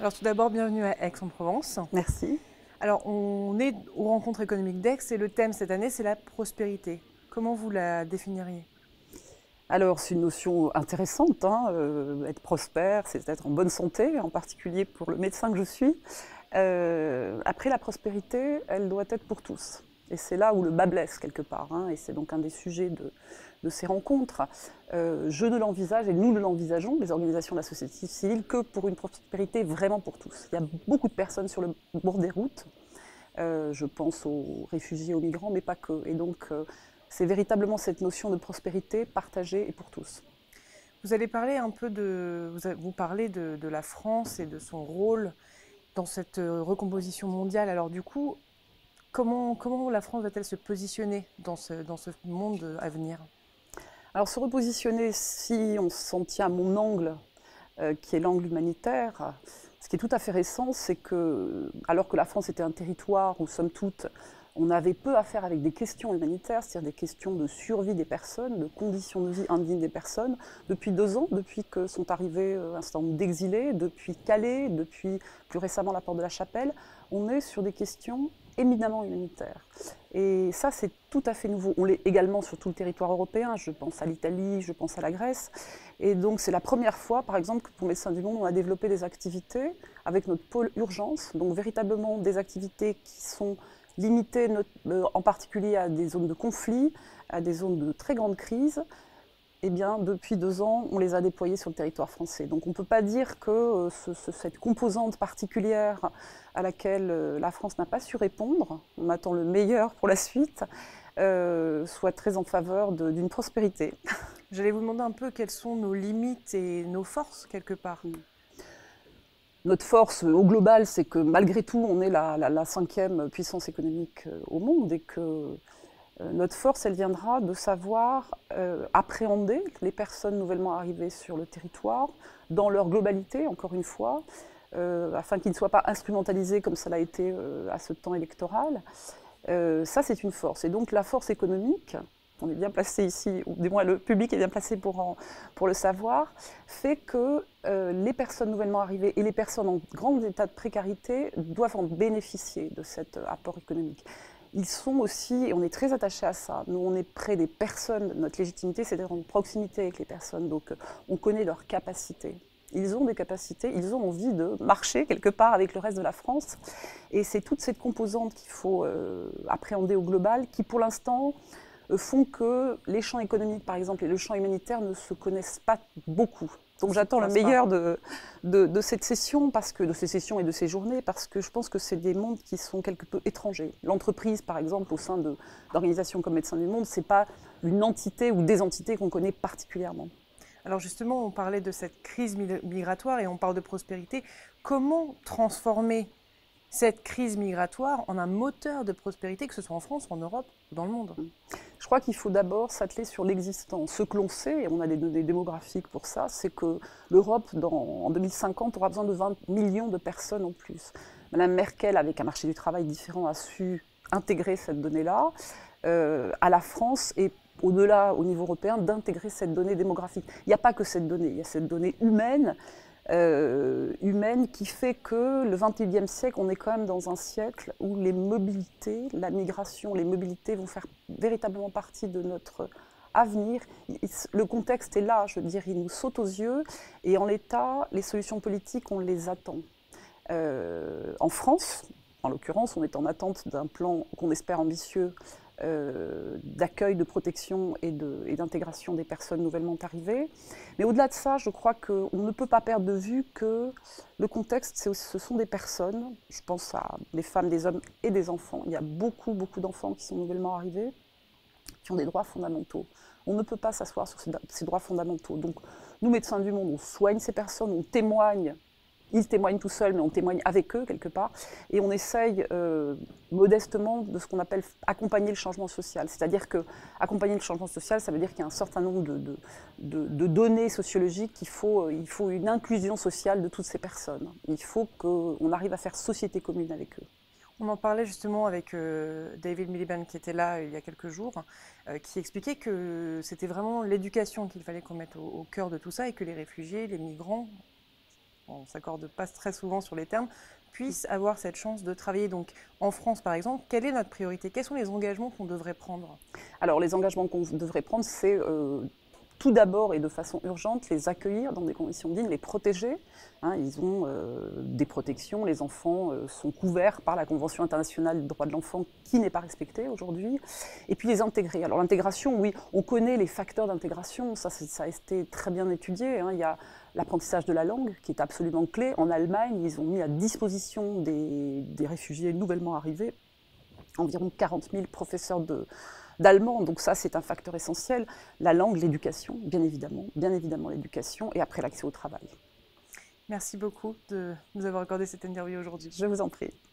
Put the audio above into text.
Alors tout d'abord, bienvenue à Aix-en-Provence. Merci. Alors on est aux rencontres économiques d'Aix et le thème cette année c'est la prospérité. Comment vous la définiriez? Alors, c'est une notion intéressante, hein, être prospère, c'est être en bonne santé, en particulier pour le médecin que je suis. Après, la prospérité, elle doit être pour tous. Et c'est là où le bas blesse, quelque part, hein, et c'est donc un des sujets de ces rencontres. Je ne l'envisage, et nous ne l'envisageons, les organisations de la société civile, que pour une prospérité vraiment pour tous. Il y a beaucoup de personnes sur le bord des routes. Je pense aux réfugiés, aux migrants, mais pas que. Et donc, c'est véritablement cette notion de prospérité partagée et pour tous. Vous allez parler un peu vous parlez de la France et de son rôle dans cette recomposition mondiale. Alors du coup, comment la France va-t-elle se positionner dans ce monde à venir? Alors, se repositionner, si on s'en tient à mon angle, qui est l'angle humanitaire, ce qui est tout à fait récent, c'est que, alors que la France était un territoire où, somme toute, on avait peu à faire avec des questions humanitaires, c'est-à-dire des questions de survie des personnes, de conditions de vie indignes des personnes, depuis 2 ans, depuis que sont arrivés un certain nombre d'exilés, depuis Calais, depuis plus récemment la Porte de la Chapelle, on est sur des questions éminemment humanitaires. Et ça, c'est tout à fait nouveau. On l'est également sur tout le territoire européen, je pense à l'Italie, je pense à la Grèce. Et donc, c'est la première fois, par exemple, que pour Médecins du Monde, on a développé des activités avec notre pôle urgence, donc véritablement des activités qui sont limitées en particulier à des zones de conflit, à des zones de très grande crise. Eh bien, depuis 2 ans, on les a déployés sur le territoire français. Donc on ne peut pas dire que cette composante particulière à laquelle la France n'a pas su répondre, on attend le meilleur pour la suite, soit très en faveur d'une prospérité. J'allais vous demander un peu quelles sont nos limites et nos forces quelque part. Notre force au global, c'est que malgré tout, on est la 5e puissance économique au monde et que notre force, elle viendra de savoir appréhender les personnes nouvellement arrivées sur le territoire dans leur globalité, encore une fois, afin qu'ils ne soient pas instrumentalisés comme ça l'a été à ce temps électoral. Ça, c'est une force. Et donc la force économique, on est bien placé ici, ou du moins le public est bien placé pour le savoir, fait que les personnes nouvellement arrivées et les personnes en grand état de précarité doivent en bénéficier de cet apport économique. Ils sont aussi, et on est très attaché à ça, nous on est près des personnes, notre légitimité c'est d'être en proximité avec les personnes, donc on connaît leurs capacités. Ils ont des capacités, ils ont envie de marcher quelque part avec le reste de la France. Et c'est toute cette composante qu'il faut appréhender au global qui pour l'instant font que les champs économiques par exemple et le champ humanitaire ne se connaissent pas beaucoup. Donc j'attends le meilleur de cette session, de ces sessions et de ces journées, parce que je pense que c'est des mondes qui sont quelque peu étrangers. L'entreprise, par exemple, au sein d'organisations comme Médecins du Monde, ce n'est pas une entité ou des entités qu'on connaît particulièrement. Alors justement, on parlait de cette crise migratoire et on parle de prospérité. Comment transformer cette crise migratoire en un moteur de prospérité, que ce soit en France, en Europe ou dans le monde? Je crois qu'il faut d'abord s'atteler sur l'existant. Ce que l'on sait, et on a des données démographique pour ça, c'est que l'Europe, en 2050, aura besoin de 20 millions de personnes en plus. Madame Merkel, avec un marché du travail différent, a su intégrer cette donnée-là. À la France et au-delà, au niveau européen, d'intégrer cette donnée démographique. Il n'y a pas que cette donnée, il y a cette donnée humaine qui fait que le XXIe siècle, on est quand même dans un siècle où les mobilités, la migration, les mobilités vont faire véritablement partie de notre avenir. Le contexte est là, je veux dire, il nous saute aux yeux et en l'état, les solutions politiques, on les attend. En France, en l'occurrence, on est en attente d'un plan qu'on espère ambitieux d'accueil, de protection et d'intégration des personnes nouvellement arrivées. Mais au-delà de ça, je crois qu'on ne peut pas perdre de vue que le contexte, ce sont des personnes, je pense à des femmes, des hommes et des enfants. Il y a beaucoup, beaucoup d'enfants qui sont nouvellement arrivés, qui ont des droits fondamentaux. On ne peut pas s'asseoir sur ces droits fondamentaux. Donc, nous, Médecins du Monde, on soigne ces personnes, on témoigne. Ils témoignent tout seuls, mais on témoigne avec eux quelque part, et on essaye modestement de ce qu'on appelle accompagner le changement social. C'est-à-dire que accompagner le changement social, ça veut dire qu'il y a un certain nombre de données sociologiques il faut une inclusion sociale de toutes ces personnes. Il faut qu'on arrive à faire société commune avec eux. On en parlait justement avec David Miliband qui était là il y a quelques jours, qui expliquait que c'était vraiment l'éducation qu'il fallait qu'on mette au cœur de tout ça et que les réfugiés, les migrants on ne s'accorde pas très souvent sur les termes, puissent avoir cette chance de travailler. Donc en France, par exemple, quelle est notre priorité? Quels sont les engagements qu'on devrait prendre? Alors les engagements qu'on devrait prendre, c'est tout d'abord et de façon urgente, les accueillir dans des conditions dignes, les protéger. Hein, ils ont des protections, les enfants sont couverts par la Convention internationale des droits de l'enfant qui n'est pas respectée aujourd'hui. Et puis les intégrer. Alors l'intégration, oui, on connaît les facteurs d'intégration, ça a été très bien étudié. Hein. Il y a l'apprentissage de la langue qui est absolument clé. En Allemagne, ils ont mis à disposition des réfugiés nouvellement arrivés environ 40 000 professeurs d'allemand, donc ça c'est un facteur essentiel. La langue, l'éducation, bien évidemment l'éducation, et après l'accès au travail. Merci beaucoup de nous avoir accordé cette interview aujourd'hui. Je vous en prie.